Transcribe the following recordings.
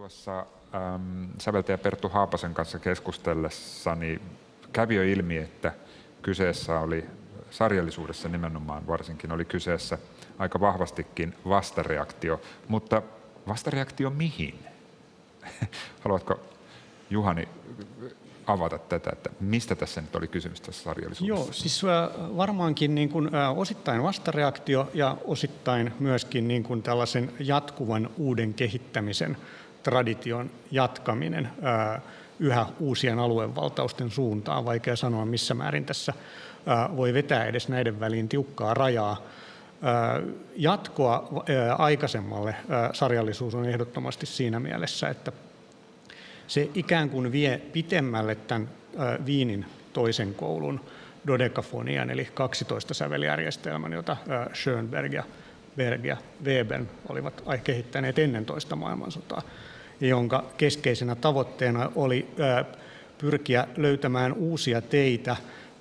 Tuossa säveltäjä Perttu Haapasen kanssa keskustellessani kävi jo ilmi, että kyseessä oli sarjallisuudessa nimenomaan varsinkin oli kyseessä aika vahvastikin vastareaktio, mutta vastareaktio mihin? Haluatko Juhani avata tätä, että mistä tässä nyt oli kysymys tässä sarjallisuudessa? Joo, siis varmaankin niin kuin, osittain vastareaktio ja osittain myöskin niin kuin tällaisen jatkuvan uuden kehittämisen tradition jatkaminen yhä uusien aluevaltausten suuntaan. Vaikea sanoa, missä määrin tässä voi vetää edes näiden väliin tiukkaa rajaa. Jatkoa aikaisemmalle sarjallisuus on ehdottomasti siinä mielessä, että se ikään kuin vie pitemmälle tämän Wienin toisen koulun dodekafonian, eli 12 säveljärjestelmän, jota Schönberg ja Berg ja Webern olivat kehittäneet ennen toista maailmansotaa, jonka keskeisenä tavoitteena oli pyrkiä löytämään uusia teitä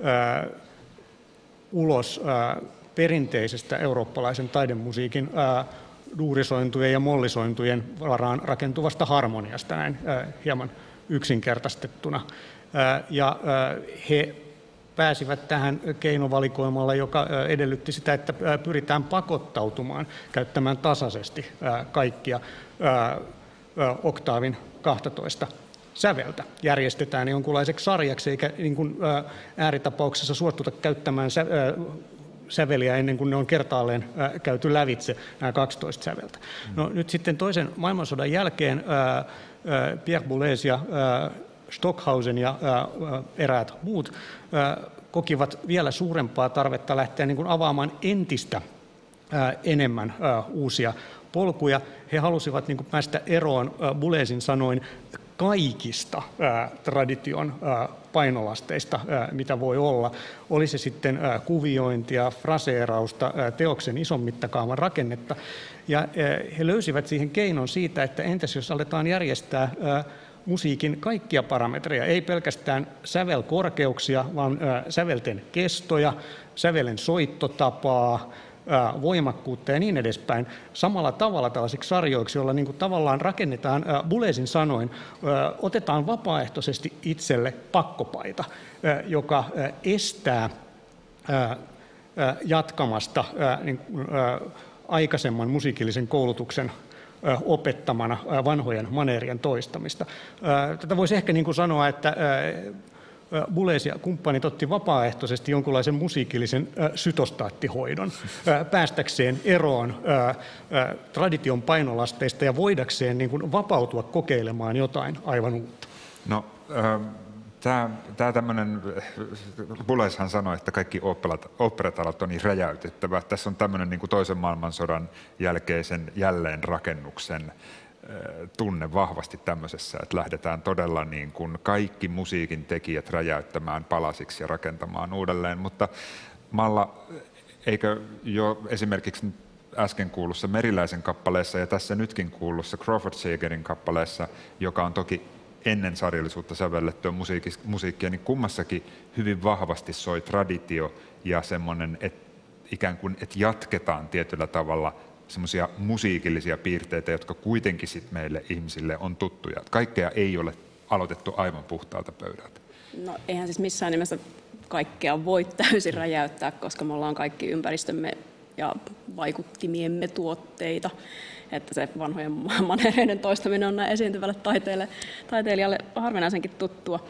ulos perinteisestä eurooppalaisen taidemusiikin duurisointujen ja mollisointujen varaan rakentuvasta harmoniasta, näin hieman yksinkertaistettuna. Ja he pääsivät tähän keinovalikoimalla, joka edellytti sitä, että pyritään pakottautumaan käyttämään tasaisesti kaikkia oktaavin 12 säveltä. Järjestetään jonkunlaiseksi sarjaksi, eikä niin kuin ääritapauksessa suostuta käyttämään säveliä ennen kuin ne on kertaalleen käyty lävitse, nämä 12 säveltä. No, nyt sitten toisen maailmansodan jälkeen Pierre Boulez ja Stockhausen ja eräät muut kokivat vielä suurempaa tarvetta lähteä niin kuin avaamaan entistä enemmän uusia polkuja. He halusivat niin kuin päästä eroon Boulezin sanoin kaikista tradition painolasteista, mitä voi olla. Oli se sitten kuviointia, fraseerausta, teoksen ison mittakaavan rakennetta. Ja he löysivät siihen keinon siitä, että entäs jos aletaan järjestää musiikin kaikkia parametreja, ei pelkästään sävelkorkeuksia, vaan sävelten kestoja, sävelen soittotapaa, voimakkuutta ja niin edespäin samalla tavalla tällaisiksi sarjoiksi, joilla niin kuin tavallaan rakennetaan Boulezin sanoin, otetaan vapaaehtoisesti itselle pakkopaita, joka estää jatkamasta aikaisemman musiikillisen koulutuksen opettamana vanhojen maneerien toistamista. Tätä voisi ehkä niin kuin sanoa, että Boulez ja kumppanit otti vapaaehtoisesti jonkunlaisen musiikillisen sytostaattihoidon päästäkseen eroon tradition painolasteista ja voidakseen niin kuin vapautua kokeilemaan jotain aivan uutta. No, tämä tämmöinen, Boulezhan sanoi, että kaikki oopperatalot on niin räjäytettävä. Tässä on tämmöinen niin kuin toisen maailmansodan jälkeisen jälleenrakennuksen tunne vahvasti tämmöisessä, että lähdetään todella niin kuin kaikki musiikin tekijät räjäyttämään palasiksi ja rakentamaan uudelleen. Mutta Malla, eikö jo esimerkiksi äsken kuullussa Meriläisen kappaleessa ja tässä nytkin kuullussa Crawford Seegerin kappaleessa, joka on toki ennen sarjallisuutta sävellettyä musiikkia, niin kummassakin hyvin vahvasti soi traditio ja semmoinen, että ikään kuin että jatketaan tietyllä tavalla semmoisia musiikillisia piirteitä, jotka kuitenkin sit meille ihmisille on tuttuja. Kaikkea ei ole aloitettu aivan puhtaalta pöydältä. No eihän siis missään nimessä kaikkea voi täysin räjäyttää, koska me ollaan kaikki ympäristömme ja vaikuttimiemme tuotteita. Että se vanhojen maneereiden toistaminen on näin esiintyvälle taiteilijalle harvinaisenkin tuttua.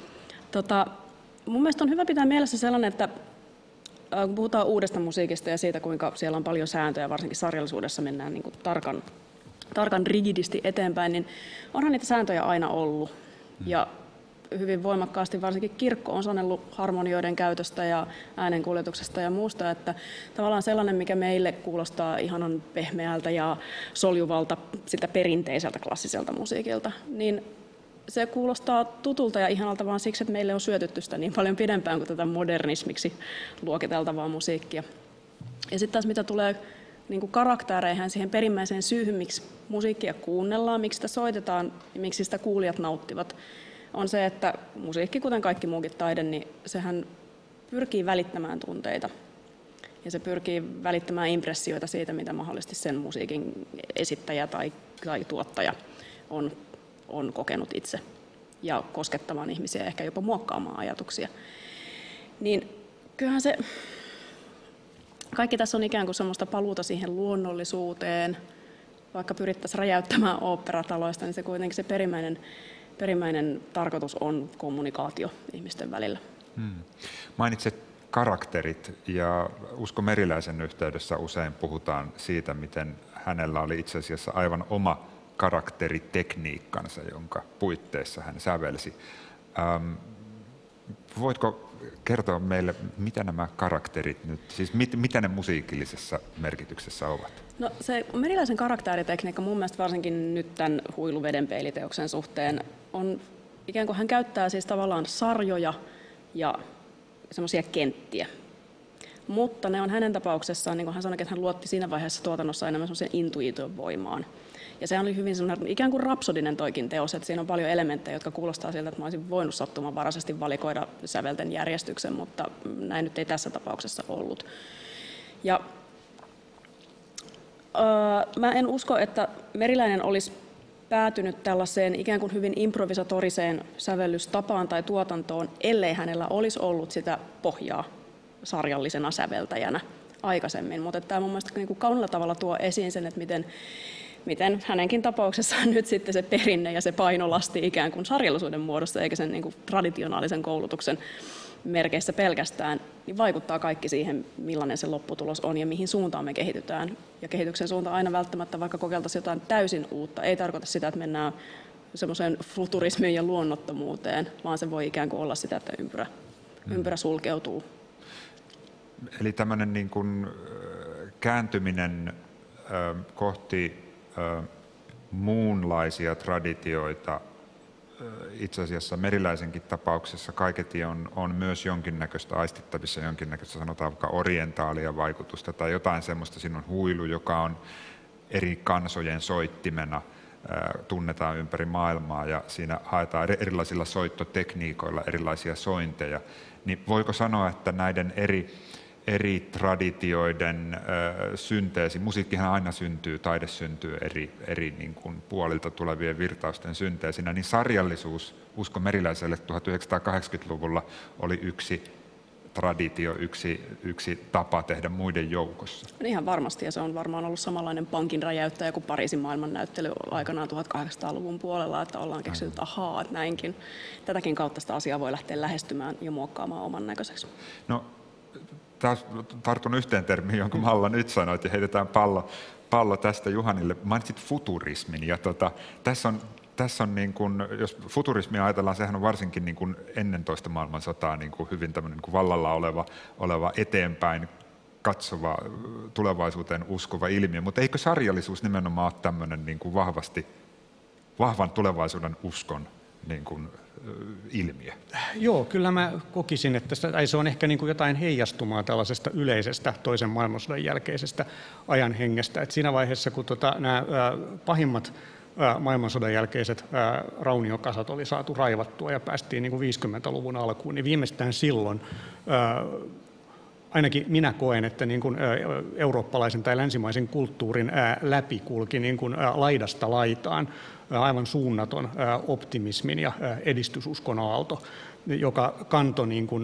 Mun mielestä on hyvä pitää mielessä sellainen, että kun puhutaan uudesta musiikista ja siitä, kuinka siellä on paljon sääntöjä, varsinkin sarjallisuudessa mennään niin kuin tarkan rigidisti eteenpäin, niin onhan niitä sääntöjä aina ollut. Ja hyvin voimakkaasti varsinkin kirkko on sanellut harmonioiden käytöstä ja äänenkuljetuksesta ja muusta, että tavallaan sellainen, mikä meille kuulostaa ihanan pehmeältä ja soljuvalta sitä perinteiseltä klassiselta musiikilta, niin se kuulostaa tutulta ja ihanalta vaan siksi, että meille on syötetty sitä niin paljon pidempään kuin tätä modernismiksi luokiteltavaa musiikkia. Ja sitten taas mitä tulee niin kuin karaktereihin siihen perimmäiseen syyhyn, miksi musiikkia kuunnellaan, miksi sitä soitetaan ja miksi sitä kuulijat nauttivat, on se, että musiikki, kuten kaikki muukin taide, niin sehän pyrkii välittämään tunteita. Ja se pyrkii välittämään impressioita siitä, mitä mahdollisesti sen musiikin esittäjä tai tuottaja on on kokenut itse ja koskettamaan ihmisiä, ehkä jopa muokkaamaan ajatuksia. Niin kyllähän se, kaikki tässä on ikään kuin semmoista paluuta siihen luonnollisuuteen, vaikka pyrittäisiin räjäyttämään oopperataloista, niin se kuitenkin se perimmäinen tarkoitus on kommunikaatio ihmisten välillä. Mainitset karakterit, ja Usko Meriläisen yhteydessä usein puhutaan siitä, miten hänellä oli itse asiassa aivan oma karakteritekniikkansa, jonka puitteissa hän sävelsi. Voitko kertoa meille, mitä nämä karakterit nyt, siis mitä ne musiikillisessa merkityksessä ovat? No se Meriläisen karakteritekniikka mun mielestä varsinkin nyt tämän Huilu vedenpeiliteoksen suhteen on ikään kuin hän käyttää siis tavallaan sarjoja ja semmoisia kenttiä. Mutta ne on hänen tapauksessaan, niin kuin hän sanoi, että hän luotti siinä vaiheessa tuotannossa enemmän semmoisen intuition voimaan. Ja se oli hyvin semmoinen ikään kuin rapsodinen toikin teos, että siinä on paljon elementtejä, jotka kuulostaa siltä, että mä olisin voinut sattumanvaraisesti valikoida sävelten järjestyksen, mutta näin nyt ei tässä tapauksessa ollut. Ja mä en usko, että Meriläinen olisi päätynyt tällaiseen ikään kuin hyvin improvisatoriseen sävellystapaan tai tuotantoon, ellei hänellä olisi ollut sitä pohjaa sarjallisena säveltäjänä aikaisemmin. Mutta tämä mun mielestä niin kuin kaunilla tavalla tuo esiin sen, että miten hänenkin tapauksessaan nyt sitten se perinne ja se painolasti ikään kuin sarjallisuuden muodossa, eikä sen niin kuin traditionaalisen koulutuksen merkeissä pelkästään, niin vaikuttaa kaikki siihen, millainen se lopputulos on ja mihin suuntaan me kehitytään. Ja kehityksen suunta aina välttämättä, vaikka kokeiltaisiin jotain täysin uutta, ei tarkoita sitä, että mennään semmoiseen futurismiin ja luonnottomuuteen, vaan se voi ikään kuin olla sitä, että ympyrä sulkeutuu. Eli tämmöinen niin kuin kääntyminen kohti muunlaisia traditioita, itse asiassa Meriläisenkin tapauksessa kaiketi on myös jonkinnäköistä aistittavissa, jonkinnäköistä sanotaan vaikka orientaalia vaikutusta tai jotain semmoista. Siinä on huilu, joka on eri kansojen soittimena, tunnetaan ympäri maailmaa ja siinä haetaan erilaisilla soittotekniikoilla erilaisia sointeja. Niin voiko sanoa, että näiden eri traditioiden synteesi, musiikkihan aina syntyy, taide syntyy eri niin kuin puolilta tulevien virtausten synteesinä, niin sarjallisuus Usko Meriläiselle 1980-luvulla oli yksi traditio, yksi tapa tehdä muiden joukossa. Ihan varmasti, ja se on varmaan ollut samanlainen pankin räjäyttäjä kuin Pariisin maailmannäyttely aikanaan 1800-luvun puolella, että ollaan keksitty, että ahaa, että näinkin. Tätäkin kautta sitä asiaa voi lähteä lähestymään ja muokkaamaan oman näköiseksi. No, taas tartun yhteen termiin, jonka Malla nyt sanoit, ja heitetään pallo tästä Juhanille. Mainitsit futurismin, ja tässä on niin kuin, jos futurismia ajatellaan, sehän on varsinkin niin kuin ennen toista maailmansotaa niin kuin hyvin tämmöinen niin kuin vallalla oleva eteenpäin katsova, tulevaisuuteen uskova ilmiö, mutta eikö sarjallisuus nimenomaan ole tämmöinen niin kuin vahvan tulevaisuuden uskon niin kuin ilmiö? Joo, kyllä mä kokisin, että se on ehkä niin kuin jotain heijastumaa tällaisesta yleisestä toisen maailmansodan jälkeisestä ajanhengestä. Et siinä vaiheessa, kun nämä pahimmat maailmansodan jälkeiset rauniokasat oli saatu raivattua ja päästiin niin kuin 50-luvun alkuun, niin viimeistään silloin ainakin minä koen, että niin kuin eurooppalaisen tai länsimaisen kulttuurin läpi kulki niin kuin laidasta laitaan aivan suunnaton optimismin ja edistysuskon aalto, joka kantoi niin kuin,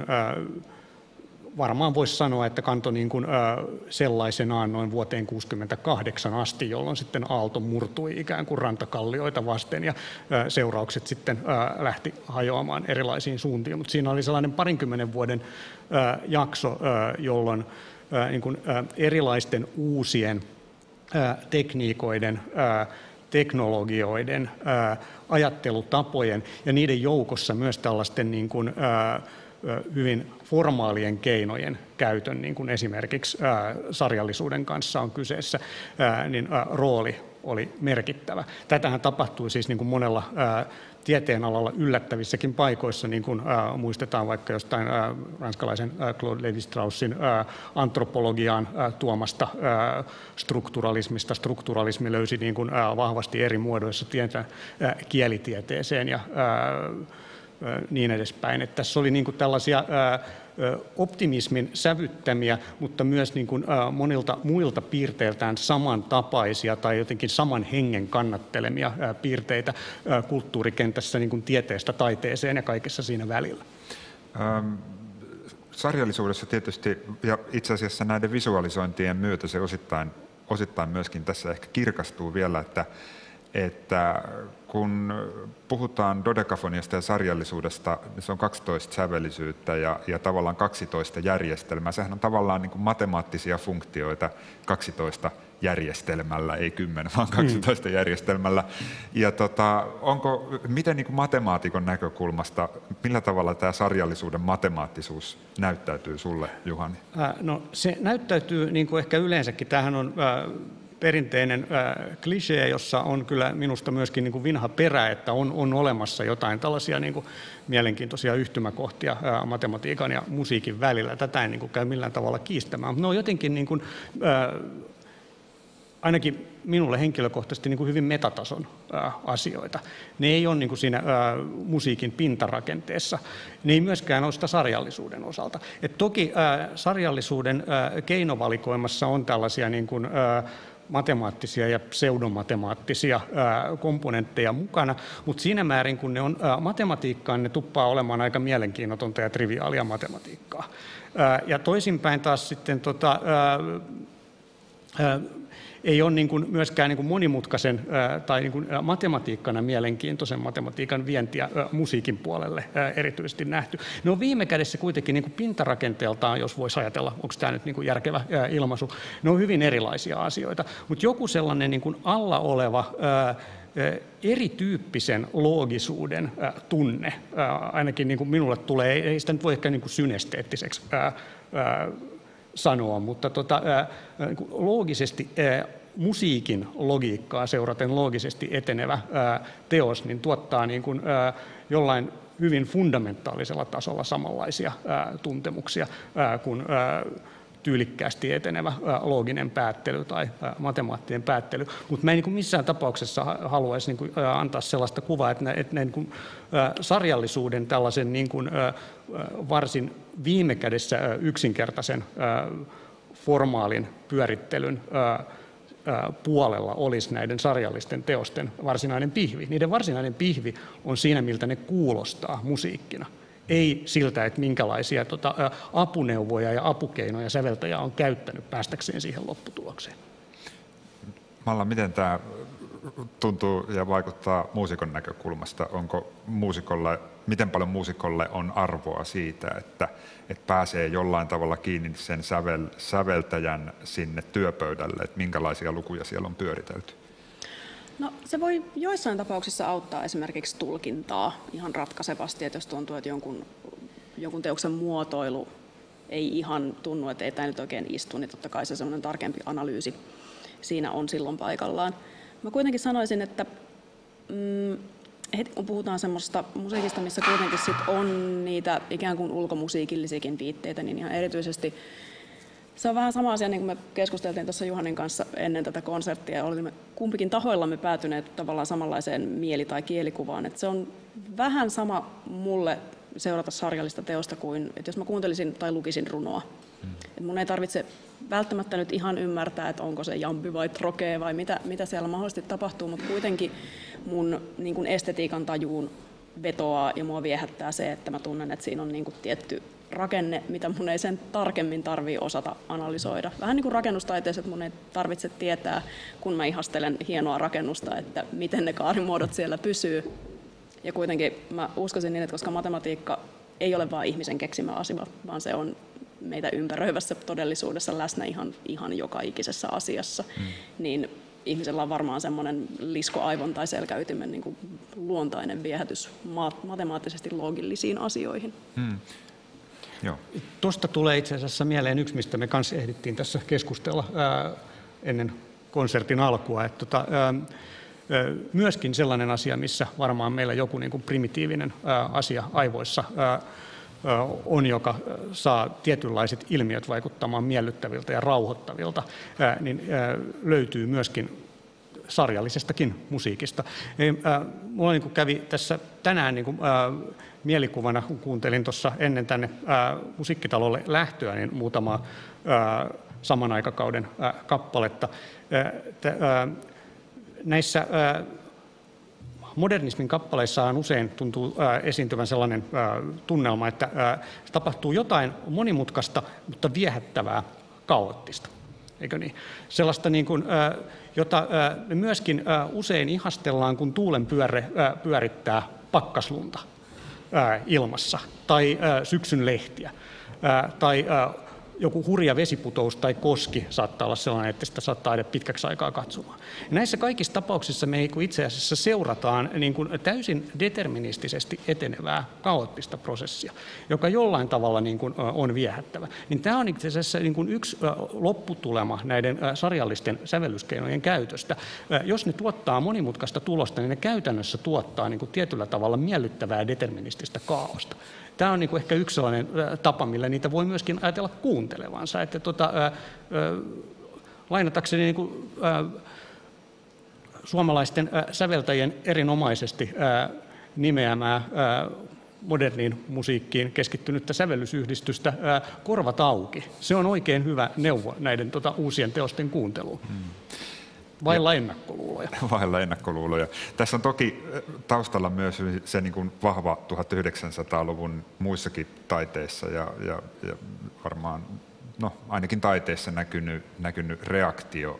varmaan voisi sanoa, että kantoi niin kuin sellaisenaan noin vuoteen 1968 asti, jolloin sitten aalto murtui ikään kuin rantakallioita vasten ja seuraukset sitten lähti hajoamaan erilaisiin suuntiin. Mutta siinä oli sellainen 20 vuoden jakso, jolloin niin kuin erilaisten uusien tekniikoiden, teknologioiden, ajattelutapojen ja niiden joukossa myös tällaisten niin kuin, hyvin formaalien keinojen käytön, niin kuin esimerkiksi sarjallisuuden kanssa on kyseessä, niin rooli oli merkittävä. Tätähän tapahtui siis niin kuin monella tieteenalalla yllättävissäkin paikoissa, niin kuin muistetaan vaikka jostain ranskalaisen Claude Lévi-Straussin antropologiaan tuomasta strukturalismista. Strukturalismi löysi niin kuin vahvasti eri muodoissa kielitieteeseen ja niin edespäin. Että tässä oli niin kuin tällaisia optimismin sävyttämiä, mutta myös niin kuin monilta muilta piirteiltään samantapaisia tai jotenkin saman hengen kannattelemia piirteitä kulttuurikentässä niin kuin tieteestä taiteeseen ja kaikessa siinä välillä. Sarjallisuudessa tietysti, ja itse asiassa näiden visualisointien myötä se osittain myöskin tässä ehkä kirkastuu vielä, että kun puhutaan dodekafoniasta ja sarjallisuudesta, niin se on 12 sävellisyyttä ja tavallaan 12 järjestelmää. Sehän on tavallaan niin kuin matemaattisia funktioita 12 järjestelmällä, ei 10, vaan 12 järjestelmällä. Ja miten niin kuin matemaatikon näkökulmasta, millä tavalla tämä sarjallisuuden matemaattisuus näyttäytyy sulle, Juhani? No se näyttäytyy niin kuin ehkä yleensäkin. Tämähän on perinteinen klisee, jossa on kyllä minusta myöskin niin kuin vinha perä, että on olemassa jotain tällaisia niin kuin mielenkiintoisia yhtymäkohtia matematiikan ja musiikin välillä. Tätä en niin kuin käy millään tavalla kiistämään, mutta ne on jotenkin niin kuin, ainakin minulle henkilökohtaisesti niin kuin hyvin metatason asioita. Ne ei ole niin kuin siinä musiikin pintarakenteessa. Ne ei myöskään ole sitä sarjallisuuden osalta. Et toki sarjallisuuden keinovalikoimassa on tällaisia niin kuin, matemaattisia ja pseudomatemaattisia komponentteja mukana, mutta siinä määrin, kun ne on matematiikkaan, ne tuppaa olemaan aika mielenkiinnotonta ja triviaalia matematiikkaa. Ja toisinpäin taas sitten ei ole niin kuin myöskään niin kuin monimutkaisen tai niin kuin matematiikkana mielenkiintoisen matematiikan vientiä musiikin puolelle erityisesti nähty. Ne on viime kädessä kuitenkin niin kuin pintarakenteeltaan, jos voisi ajatella, onko tämä nyt niin kuin järkevä ilmaisu, ne on hyvin erilaisia asioita, mutta joku sellainen niin kuin alla oleva erityyppisen loogisuuden tunne, ainakin niin kuin minulle tulee, ei sitä nyt voi ehkä niin kuin synesteettiseksi sanoa, mutta loogisesti musiikin logiikkaa seuraten loogisesti etenevä teos niin tuottaa niin kuin jollain hyvin fundamentaalisella tasolla samanlaisia tuntemuksia kuin tyylikkäästi etenevä looginen päättely tai matemaattinen päättely, mutta mä en niin kuin missään tapauksessa haluaisi niin kuin antaa sellaista kuvaa, että niin kuin sarjallisuuden tällaisen niin kuin varsin viime kädessä yksinkertaisen formaalin pyörittelyn puolella olisi näiden sarjallisten teosten varsinainen pihvi. Niiden varsinainen pihvi on siinä, miltä ne kuulostaa musiikkina. Ei siltä, että minkälaisia apuneuvoja ja apukeinoja säveltäjä on käyttänyt päästäkseen siihen lopputulokseen. Malla, miten tämä tuntuu ja vaikuttaa muusikon näkökulmasta? Miten paljon muusikolle on arvoa siitä, että pääsee jollain tavalla kiinni sen säveltäjän sinne työpöydälle, että minkälaisia lukuja siellä on pyöritelty? No, se voi joissain tapauksissa auttaa esimerkiksi tulkintaa ihan ratkaisevasti, että jos tuntuu, että jonkun teoksen muotoilu ei ihan tunnu, että ei tämä nyt oikein istu, niin totta kai se semmoinen tarkempi analyysi siinä on silloin paikallaan. Mä kuitenkin sanoisin, että heti kun puhutaan semmoista musiikista, missä kuitenkin sit on niitä ikään kuin ulkomusiikillisiakin viitteitä, niin ihan erityisesti se on vähän sama asia, niin kuin me keskusteltiin tuossa Juhanin kanssa ennen tätä konserttia, ja olimme kumpikin tahoillamme päätyneet tavallaan samanlaiseen mieli- tai kielikuvaan. Että se on vähän sama mulle seurata sarjallista teosta kuin, että jos mä kuuntelisin tai lukisin runoa. Että mun ei tarvitse välttämättä nyt ihan ymmärtää, että onko se jampi vai trokee vai mitä siellä mahdollisesti tapahtuu, mutta kuitenkin mun niin kuin estetiikan tajuun vetoaa ja mua viehättää se, että mä tunnen, että siinä on niin kuin tietty rakenne, mitä mun ei sen tarkemmin tarvitse osata analysoida. Vähän niin kuin rakennustaiteessa, että mun ei tarvitse tietää, kun mä ihastelen hienoa rakennusta, että miten ne kaarimuodot siellä pysyy. Ja kuitenkin mä uskoisin niin, että koska matematiikka ei ole vain ihmisen keksimä asia, vaan se on meitä ympäröivässä todellisuudessa läsnä ihan joka ikisessä asiassa, niin ihmisellä on varmaan semmoinen liskoaivon tai selkäytimen niin kuin luontainen viehätys matemaattisesti loogillisiin asioihin. Tuosta tulee itse asiassa mieleen yksi, mistä me kanssa ehdittiin tässä keskustella ennen konsertin alkua. Että myöskin sellainen asia, missä varmaan meillä joku niin kuin primitiivinen asia aivoissa on, joka saa tietynlaiset ilmiöt vaikuttamaan miellyttäviltä ja rauhoittavilta, niin löytyy myöskin sarjallisestakin musiikista. Mulla niin kävi tässä tänään niin mielikuvana, kun kuuntelin tuossa ennen tänne musiikkitalolle lähtöä, niin muutama saman aikakauden kappaletta. Näissä modernismin kappaleissaan usein tuntuu esiintyvän sellainen tunnelma, että se tapahtuu jotain monimutkaista, mutta viehättävää, kaoottista. Eikö niin? Sellaista, niin kuin, jota me myöskin usein ihastellaan, kun tuulen pyörre pyörittää pakkaslunta ilmassa, tai syksyn lehtiä, tai joku hurja vesiputous tai koski saattaa olla sellainen, että sitä saattaa edes pitkäksi aikaa katsomaan. Ja näissä kaikissa tapauksissa me itse asiassa seurataan niin kuin täysin deterministisesti etenevää kaoottista prosessia, joka jollain tavalla niin kuin on viehättävä. Niin tämä on itse asiassa niin kuin yksi lopputulema näiden sarjallisten sävellyskeinojen käytöstä. Jos ne tuottaa monimutkaista tulosta, niin ne käytännössä tuottaa niin kuin tietyllä tavalla miellyttävää determinististä kaaosta. Tämä on niin kuin ehkä yksi sellainen tapa, millä niitä voi myöskin ajatella kuuntelevansa. Että lainatakseni niin kuin, suomalaisten säveltäjien erinomaisesti nimeämää moderniin musiikkiin keskittynyttä sävellysyhdistystä Korvat auki. Se on oikein hyvä neuvo näiden uusien teosten kuunteluun. Vailla ennakkoluuloja. Vailla ennakkoluuloja. Tässä on toki taustalla myös se niin kuin vahva 1900-luvun muissakin taiteissa ja varmaan ainakin taiteessa näkynyt reaktio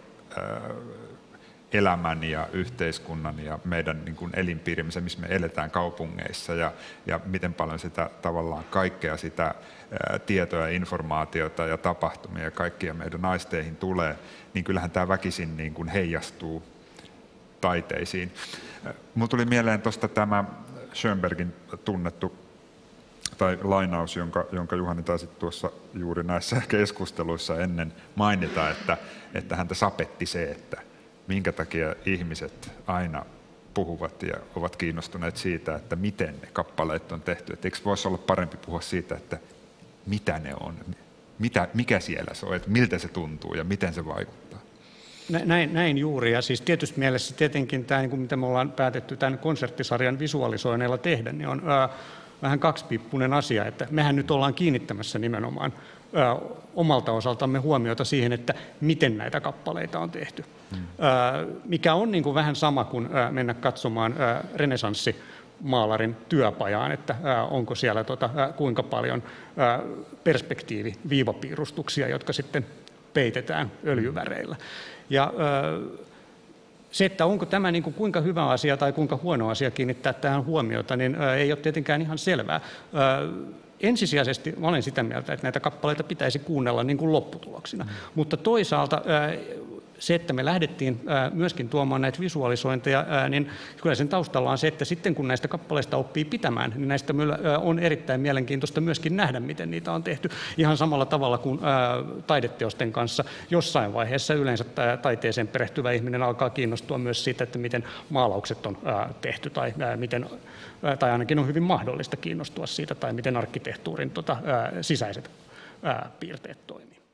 elämän ja yhteiskunnan ja meidän niin kuin elinpiirimme, missä me eletään kaupungeissa ja miten paljon sitä tavallaan kaikkea sitä tietoa ja informaatiota ja tapahtumia ja kaikkia meidän aisteihin tulee, niin kyllähän tämä väkisin niin kuin heijastuu taiteisiin. Mulla tuli mieleen tuosta tämä Schönbergin tunnettu tai lainaus, jonka Juhani taisi tuossa juuri näissä keskusteluissa ennen mainita, että häntä sapetti se, että minkä takia ihmiset aina puhuvat ja ovat kiinnostuneet siitä, että miten ne kappaleet on tehty. Että eikö voisi olla parempi puhua siitä, että mitä ne on, mikä siellä se on, että miltä se tuntuu ja miten se vaikuttaa. Näin juuri, ja siis tietysti mielessä tietenkin tämä, niin kuin mitä me ollaan päätetty tämän konserttisarjan visualisoinneilla tehdä, niin on vähän kaksipiippunen asia, että mehän nyt ollaan kiinnittämässä nimenomaan omalta osaltamme huomiota siihen, että miten näitä kappaleita on tehty. Mikä on niin kuin vähän sama kuin mennä katsomaan renesanssimaalarin työpajaan, että onko siellä kuinka paljon perspektiiviviivapiirustuksia, jotka sitten peitetään öljyväreillä. Ja se, että onko tämä niin kuin kuinka hyvä asia tai kuinka huono asia kiinnittää tähän huomiota, niin ei ole tietenkään ihan selvää. Ensisijaisesti olen sitä mieltä, että näitä kappaleita pitäisi kuunnella niin kuin lopputuloksina, mutta toisaalta se, että me lähdettiin myöskin tuomaan näitä visualisointeja, niin kyllä sen taustalla on se, että sitten kun näistä kappaleista oppii pitämään, niin näistä on erittäin mielenkiintoista myöskin nähdä, miten niitä on tehty. Ihan samalla tavalla kuin taideteosten kanssa jossain vaiheessa yleensä taiteeseen perehtyvä ihminen alkaa kiinnostua myös siitä, että miten maalaukset on tehty tai ainakin on hyvin mahdollista kiinnostua siitä, tai miten arkkitehtuurin sisäiset piirteet toimii.